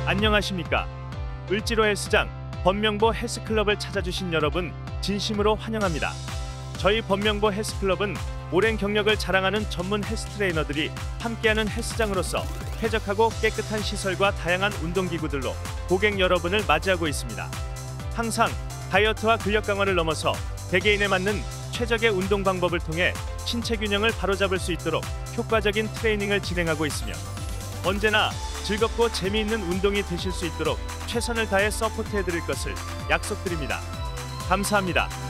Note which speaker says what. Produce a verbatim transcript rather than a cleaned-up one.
Speaker 1: 안녕하십니까. 을지로 헬스장 번명보 헬스클럽을 찾아주신 여러분 진심으로 환영합니다. 저희 번명보 헬스클럽은 오랜 경력을 자랑하는 전문 헬스 트레이너들이 함께하는 헬스장으로서 쾌적하고 깨끗한 시설과 다양한 운동기구들로 고객 여러분을 맞이하고 있습니다. 항상 다이어트와 근력 강화를 넘어서 개개인에 맞는 최적의 운동 방법을 통해 신체 균형을 바로잡을 수 있도록 효과적인 트레이닝을 진행하고 있으며 언제나 즐겁고 재미있는 운동이 되실 수 있도록 최선을 다해 서포트해드릴 것을 약속드립니다. 감사합니다.